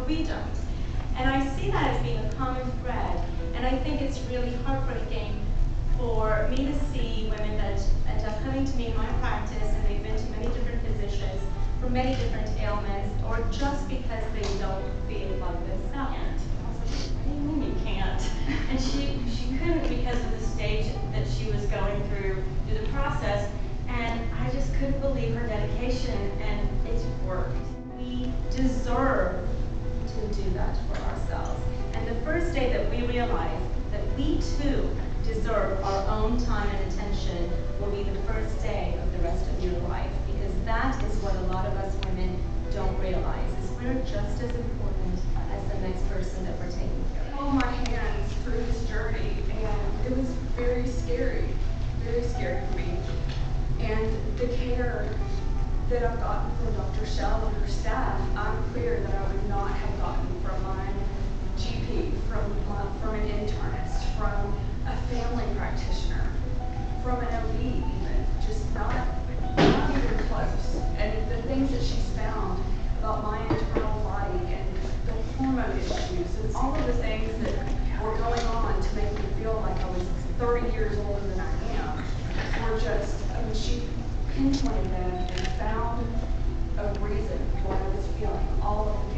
but we don't. And I see that as being a common thread, and I think it's really heartbreaking for me to see women that end up coming to me in my practice, and they've been to many different physicians for many different ailments, or just because they don't feel like themselves. What do you mean you can't? And she couldn't because of the stage that she was going through the process, and I just couldn't believe her dedication, and it's worked. We deserve to do that for ourselves. And the first day that we realize that we too deserve our own time and attention will be the first day of the rest of your life, because that is what a lot of us women don't realize, is we're just as important as the next person that we're taking care of. Hold my hands through this journey, and it was very scary for me. And the care that I've gotten from Dr. Shel and her staff, I'm clear that I would not have gotten from my GP, from an internist, from a family practitioner, from an OB even, just not even close. And the things that she's found about my internal body and the hormone issues and all of the things that were going on to make me feel like I was 30 years older than I am were just, I mean, she pinpointed them and found a reason why I was feeling all of the